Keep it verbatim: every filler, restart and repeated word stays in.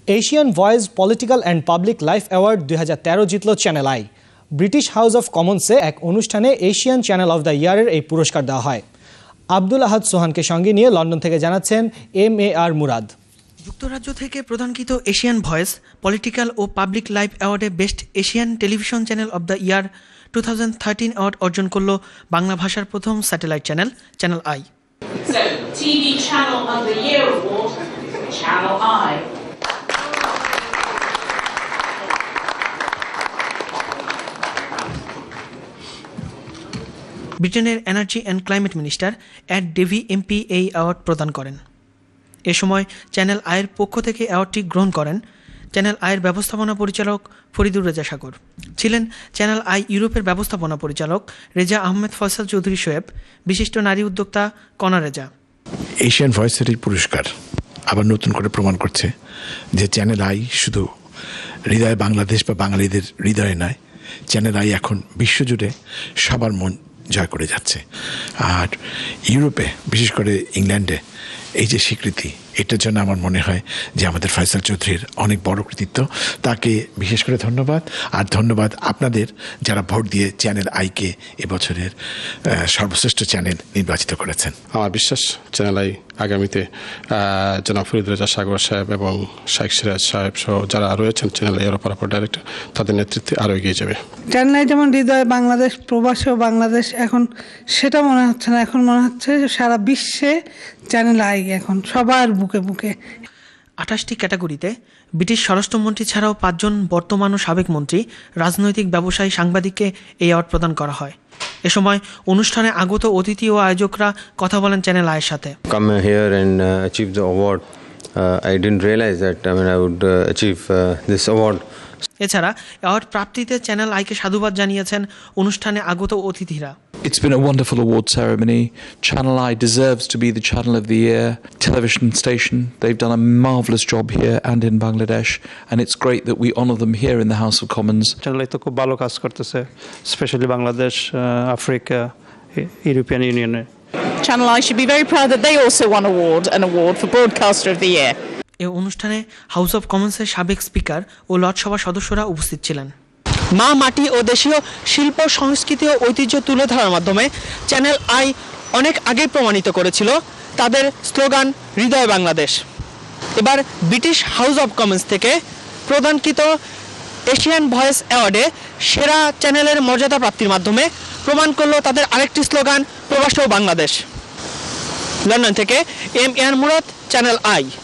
Asian voice political and public life award দুই হাজার তেরো জিতল channel I. British house of কমন্সে এক অনুষ্ঠানে এশিয়ান চ্যানেল অফ দ্য ইয়ারের এই পুরস্কার দেওয়া হয়। আব্দুল আহাদ সোহানকে সঙ্গে নিয়ে লন্ডন থেকে জানাচ্ছেন এম এ আর মুরাদ। যুক্তরাজ্য থেকে প্রদানকৃত এশিয়ান ভয়েস পলিটিক্যাল ও পাবলিক লাইফ অ্যাওয়ার্ডে best Asian television channel of the year two thousand thirteen award অর্জন করল বাংলা ভাষার প্রথম satellite channel channel I. So, T V Channel of the Year Award, Channel I. ব্রিটেনের energy and climate minister Ed Davey MP এই award প্রদান করেন। এ সময় channel আইয়ের পক্ষ থেকে অ্যাওয়ার্ডটি গ্রহণ করেন চ্যানেল আইয়ের ব্যবস্থাপনা পরিচালক ফরিদুর রেজা সাগর। ছিলেন চ্যানেল আই ইউরোপের ব্যবস্থাপনা পরিচালক রেজা আহমেদ ফয়সাল চৌধুরী শোয়েব, বিশিষ্ট নারী উদ্যোক্তা কনা রেজা। এশিয়ান ভয়েসের এই পুরস্কার আবার নতুন করে প্রমাণ করছে যে চ্যানেল আই শুধু হৃদয়ে বাংলাদেশ বা বাঙালিদের হৃদয়ে নয়, চ্যানেল আই এখন বিশ্বজুড়ে সবার মন জয় করে যাচ্ছে। আর ইউরোপে, বিশেষ করে ইংল্যান্ডে এই যে স্বীকৃতি, এটার জন্য আমার মনে হয় যে আমাদের ফয়সাল চৌধুরীর অনেক বড় কৃতিত্ব। তাকে বিশেষ করে ধন্যবাদ। আর ধন্যবাদ আপনাদের যারা ভোট দিয়ে চ্যানেল আইকে এবছরের সর্বশ্রেষ্ঠ চ্যানেল নির্বাচিত করেছেন। আমার বিশ্বাস চ্যানেল আই আগামীতে জনাব ফরিদ রেজা সাগর সাহেব এবং শাইখ সিরাজ সাহেব সহ যারা রয়েছেন চ্যানেল আই এর অপরাপর ডাইরেক্টর, তাদের নেতৃত্বে আরও এগিয়ে যাবে। চ্যানেল আই যেমন হৃদয় বাংলাদেশ, প্রবাসী ও বাংলাদেশ, এখন সেটা মনে হচ্ছে না, এখন মনে হচ্ছে সারা বিশ্বে চ্যানেল আই এখন সবার বুকে বুকে। আঠাশটি ক্যাটাগরিতে ব্রিটিশ স্বরাষ্ট্রমন্ত্রী ছাড়াও পাঁচজন বর্তমান ও সাবেক মন্ত্রী, রাজনৈতিক, ব্যবসায়ী, সাংবাদিককে এই অ্যাওয়ার্ড প্রদান করা হয়। এ সময় অনুষ্ঠানে আগত অতিথি ও আয়োজকরা কথা বলেন চ্যানেল আইয়ের সাথে। Come here and uh, achieve the award. Uh, I didn't realize that I mean I would uh, achieve uh, this award. এছাড়া অ্যাওয়ার্ড প্রাপ্তিতে চ্যানেল আইকে সাধুবাদ জানিয়েছেন অনুষ্ঠানে আগত অতিথিরা। It's been a wonderful award ceremony. Channel I deserves to be the channel of the year television station. They've done a marvellous job here and in Bangladesh, and it's great that we honour them here in the House of Commons. Channel I তো খুব ভালো কাজ করতেছে, especially Bangladesh, Africa, European Union. Channel I should be very proud that they also won award an award for Broadcaster of the Year. এই অনুষ্ঠানে house of কমন্সের সাবেক speaker ও লটসভা সদস্যরা উপস্থিত ছিলেন। মা মাটি ও দেশীয় শিল্প, সংস্কৃতি ও ঐতিহ্য তুলে ধরার মাধ্যমে চ্যানেল আই অনেক আগেই প্রমাণিত করেছিল তাদের স্লোগান হৃদয় বাংলাদেশ। এবার ব্রিটিশ হাউস অব কমন্স থেকে প্রদানকৃত এশিয়ান ভয়েস অ্যাওয়ার্ডে সেরা চ্যানেলের মর্যাদা প্রাপ্তির মাধ্যমে প্রমাণ করলো তাদের আরেকটি স্লোগান প্রবাসী ও বাংলাদেশ। লন্ডন থেকে M A R Murad, channel I.